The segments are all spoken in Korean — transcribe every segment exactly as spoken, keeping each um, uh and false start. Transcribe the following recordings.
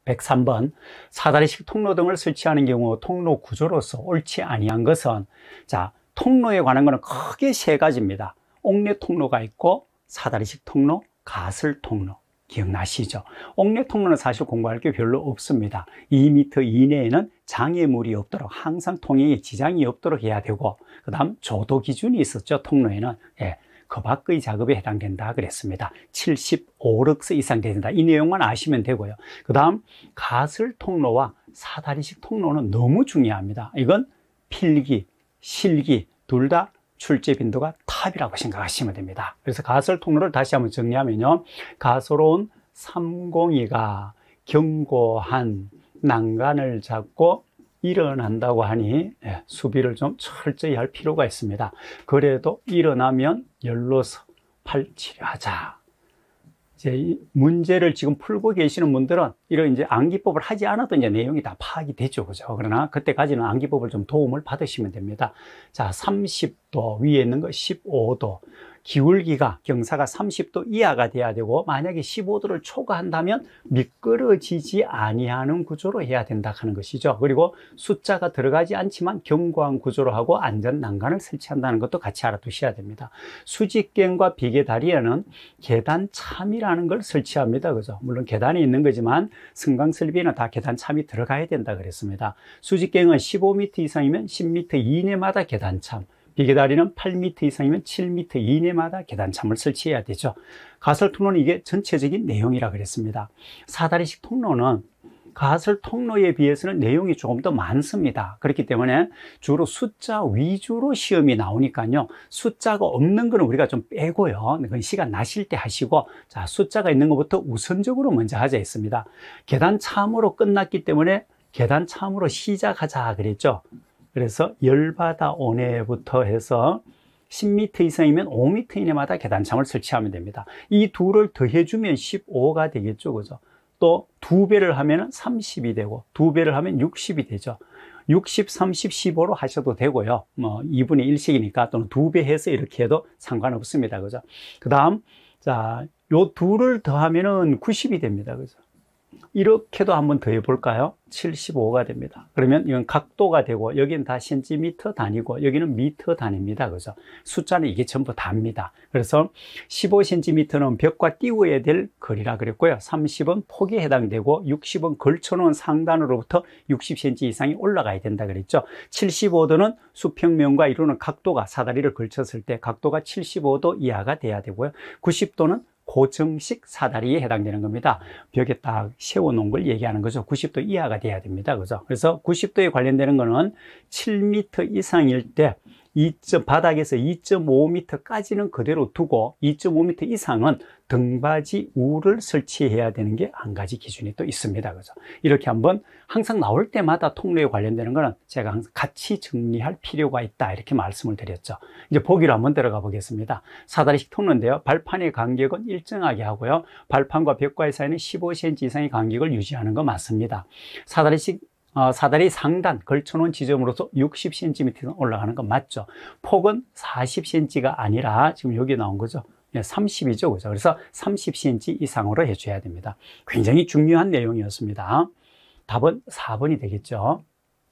백삼 번 사다리식 통로 등을 설치하는 경우 통로 구조로서 옳지 아니한 것은, 자, 통로에 관한 것은 크게 세 가지입니다. 옥내 통로가 있고 사다리식 통로, 가설 통로. 기억나시죠? 옥내 통로는 사실 공부할 게 별로 없습니다. 이 미터 이내에는 장애물이 없도록, 항상 통행에 지장이 없도록 해야 되고, 그 다음 조도 기준이 있었죠. 통로에는. 예, 그 밖의 작업에 해당된다 그랬습니다. 칠십오 럭스 이상 된다. 이 내용만 아시면 되고요. 그 다음 가설 통로와 사다리식 통로는 너무 중요합니다. 이건 필기, 실기 둘 다 출제 빈도가 탑이라고 생각하시면 됩니다. 그래서 가설 통로를 다시 한번 정리하면요, 가설온 삼공이가 견고한 난간을 잡고 일어난다고 하니 수비를 좀 철저히 할 필요가 있습니다. 그래도 일어나면 열로서 팔치료하자. 이제 이 문제를 지금 풀고 계시는 분들은 이런 이제 암기법을 하지 않아도 이제 내용이 다 파악이 되죠. 그죠? 그러나 그때까지는 암기법을 좀 도움을 받으시면 됩니다. 자, 삼십 도 위에 있는 거 십오 도. 기울기가 경사가 삼십 도 이하가 돼야 되고, 만약에 십오 도를 초과한다면 미끄러지지 아니하는 구조로 해야 된다 하는 것이죠. 그리고 숫자가 들어가지 않지만 견고한 구조로 하고 안전 난간을 설치한다는 것도 같이 알아두셔야 됩니다. 수직갱과 비계다리에는 계단 참이라는 걸 설치합니다. 그죠? 물론 계단이 있는 거지만 승강 설비는 다 계단 참이 들어가야 된다 그랬습니다. 수직갱은 십오 미터 이상이면 십 미터 이내마다 계단 참, 비계다리는 팔 미터 이상이면 칠 미터 이내마다 계단참을 설치해야 되죠. 가설 통로는 이게 전체적인 내용이라 그랬습니다. 사다리식 통로는 가설 통로에 비해서는 내용이 조금 더 많습니다. 그렇기 때문에 주로 숫자 위주로 시험이 나오니까요, 숫자가 없는 거는 우리가 좀 빼고요, 그건 시간 나실 때 하시고, 자, 숫자가 있는 것부터 우선적으로 먼저 하자 했습니다. 계단참으로 끝났기 때문에 계단참으로 시작하자 그랬죠. 그래서 열바다 오내부터 해서 십 미터 이상이면 오 미터 이내마다 계단참을 설치하면 됩니다. 이 둘을 더해주면 십오가 되겠죠. 그죠? 또 두 배를 하면 삼십이 되고, 두 배를 하면 육십이 되죠. 육십, 삼십, 십오로 하셔도 되고요. 뭐 이분의 일씩이니까 또는 두 배 해서 이렇게 해도 상관없습니다. 그죠? 그 다음, 자, 요 둘을 더하면은 구십이 됩니다. 그죠? 이렇게도 한번 더 해볼까요? 칠십오가 됩니다. 그러면 이건 각도가 되고, 여기는 다 센티미터 단위고, 여기는 미터 단위입니다. 그죠? 숫자는 이게 전부 다입니다. 그래서 십오 센티미터는 벽과 띄워야 될 거리라 그랬고요. 삼십은 폭에 해당되고, 육십은 걸쳐놓은 상단으로부터 육십 센티미터 이상이 올라가야 된다 그랬죠. 칠십오 도는 수평면과 이루는 각도가, 사다리를 걸쳤을 때 각도가 칠십오 도 이하가 돼야 되고요. 구십 도는 고정식 사다리에 해당되는 겁니다. 벽에 딱 세워놓은 걸 얘기하는 거죠. 구십 도 이하가 돼야 됩니다. 그죠? 그래서 구십 도에 관련되는 거는 칠 미터 이상일 때 이 점, 바닥에서 이 점 오 미터까지는 그대로 두고, 이 점 오 미터 이상은 등받이 우를 설치해야 되는 게 한 가지 기준이 또 있습니다. 그죠? 이렇게 한번 항상 나올 때마다 통로에 관련되는 거는 제가 항상 같이 정리할 필요가 있다, 이렇게 말씀을 드렸죠. 이제 보기로 한번 들어가 보겠습니다. 사다리식 통로인데요, 발판의 간격은 일정하게 하고요, 발판과 벽과의 사이는 십오 센티미터 이상의 간격을 유지하는 거 맞습니다. 사다리식 어, 사다리 상단 걸쳐놓은 지점으로서 육십 센티미터 올라가는 건 맞죠. 폭은 사십 센티미터가 아니라 지금 여기 나온 거죠. 삼십이죠. 그죠? 그래서 삼십 센티미터 이상으로 해줘야 됩니다. 굉장히 중요한 내용이었습니다. 답은 사 번이 되겠죠.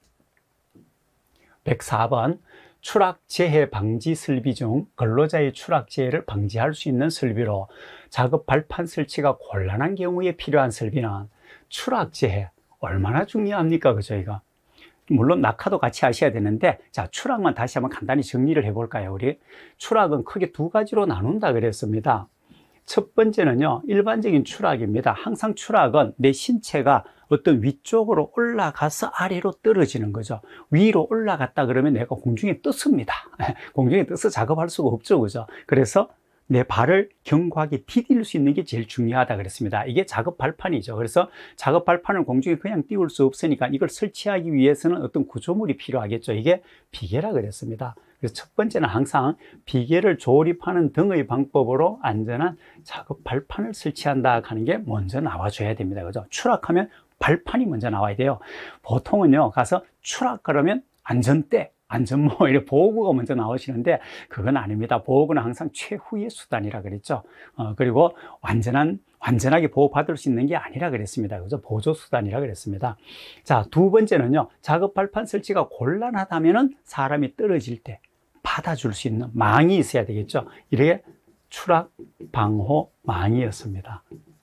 백사 번 추락재해 방지 설비 중 근로자의 추락재해를 방지할 수 있는 설비로 작업 발판 설치가 곤란한 경우에 필요한 설비는 추락재해. 얼마나 중요합니까? 그죠? 이거. 물론 낙하도 같이 하셔야 되는데, 자, 추락만 다시 한번 간단히 정리를 해볼까요? 우리 추락은 크게 두 가지로 나눈다 그랬습니다. 첫 번째는요, 일반적인 추락입니다. 항상 추락은 내 신체가 어떤 위쪽으로 올라가서 아래로 떨어지는 거죠. 위로 올라갔다 그러면 내가 공중에 떴습니다. 공중에 떠서 작업할 수가 없죠. 그죠? 그래서 내 발을 견고하게 디딜 수 있는 게 제일 중요하다 그랬습니다. 이게 작업 발판이죠. 그래서 작업 발판을 공중에 그냥 띄울 수 없으니까 이걸 설치하기 위해서는 어떤 구조물이 필요하겠죠. 이게 비계라 그랬습니다. 그래서 첫 번째는 항상 비계를 조립하는 등의 방법으로 안전한 작업 발판을 설치한다 하는 게 먼저 나와줘야 됩니다. 그죠? 추락하면 발판이 먼저 나와야 돼요. 보통은요, 가서 추락 그러면 안전대, 안전모, 이렇게 보호구가 먼저 나오시는데, 그건 아닙니다. 보호구는 항상 최후의 수단이라 그랬죠. 어, 그리고 완전한 완전하게 보호받을 수 있는 게 아니라 그랬습니다. 그죠? 보조수단이라 그랬습니다. 자, 두 번째는요, 작업 발판 설치가 곤란하다면은 사람이 떨어질 때 받아줄 수 있는 망이 있어야 되겠죠. 이렇게 추락 방호 망이었습니다.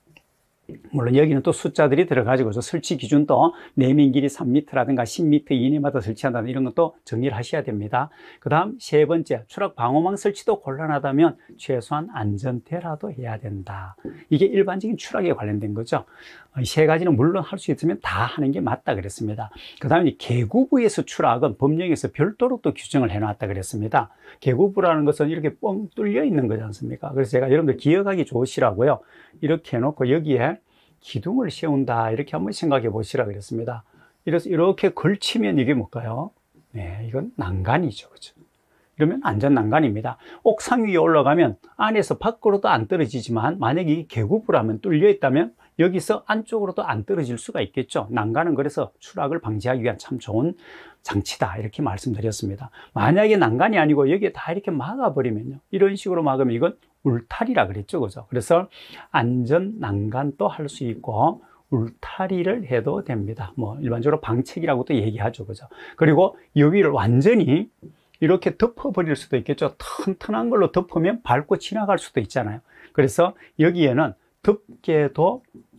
물론 여기는 또 숫자들이 들어가지고 설치 기준도 내면 길이 삼 미터라든가 십 미터 이내마다 설치한다는 이런 것도 정리를 하셔야 됩니다. 그 다음 세 번째, 추락 방호망 설치도 곤란하다면 최소한 안전대라도 해야 된다. 이게 일반적인 추락에 관련된 거죠. 이 세 가지는 물론 할 수 있으면 다 하는 게 맞다 그랬습니다. 그 다음에 계구부에서 추락은 법령에서 별도로 또 규정을 해놨다 그랬습니다. 계구부라는 것은 이렇게 뻥 뚫려 있는 거지 않습니까? 그래서 제가 여러분들 기억하기 좋으시라고요, 이렇게 해놓고 여기에 기둥을 세운다 이렇게 한번 생각해 보시라 그랬습니다. 이래서 이렇게 걸치면 이게 뭘까요? 네, 이건 난간이죠. 그죠? 이러면 안전 난간입니다. 옥상 위에 올라가면 안에서 밖으로도 안 떨어지지만 만약에 이게 계구부라면 뚫려 있다면 여기서 안쪽으로도 안 떨어질 수가 있겠죠. 난간은 그래서 추락을 방지하기 위한 참 좋은 장치다 이렇게 말씀드렸습니다. 만약에 난간이 아니고 여기에 다 이렇게 막아버리면요, 이런 식으로 막으면 이건 울타리라 그랬죠. 그죠? 그래서 안전 난간도 할 수 있고 울타리를 해도 됩니다. 뭐 일반적으로 방책이라고도 얘기하죠. 그죠? 그리고 여기를 완전히 이렇게 덮어버릴 수도 있겠죠. 튼튼한 걸로 덮으면 밟고 지나갈 수도 있잖아요. 그래서 여기에는 덮개도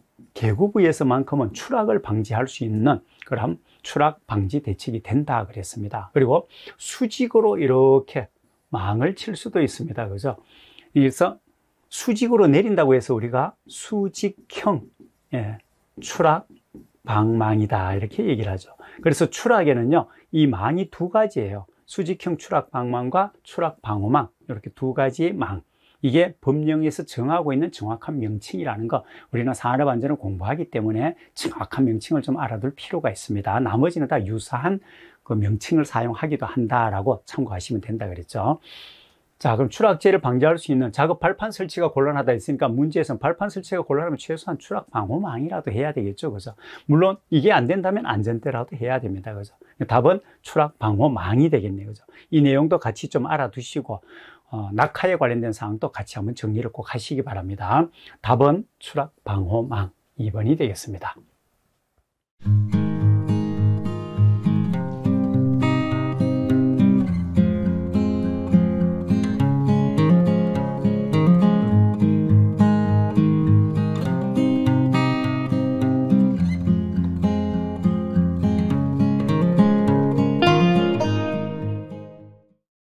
계구부에서만큼은 추락을 방지할 수 있는 그런 추락 방지 대책이 된다 그랬습니다. 그리고 수직으로 이렇게 망을 칠 수도 있습니다. 그죠? 그래서 수직으로 내린다고 해서 우리가 수직형, 예, 추락 방망이다 이렇게 얘기를 하죠. 그래서 추락에는요, 이 망이 두 가지예요. 수직형 추락 방망과 추락 방호망, 이렇게 두 가지의 망. 이게 법령에서 정하고 있는 정확한 명칭이라는 거, 우리는 산업안전을 공부하기 때문에 정확한 명칭을 좀 알아둘 필요가 있습니다. 나머지는 다 유사한 그 명칭을 사용하기도 한다라고 참고하시면 된다 그랬죠. 자, 그럼 추락재를 방지할 수 있는 작업 발판 설치가 곤란하다 했으니까 문제에서는 발판 설치가 곤란하면 최소한 추락 방호망이라도 해야 되겠죠. 그죠? 물론 이게 안 된다면 안전대라도 해야 됩니다. 그죠? 답은 추락 방호망이 되겠네요. 그죠? 이 내용도 같이 좀 알아두시고 어, 낙하에 관련된 사항도 같이 한번 정리를 꼭 하시기 바랍니다. 답은 추락 방호망 이 번이 되겠습니다.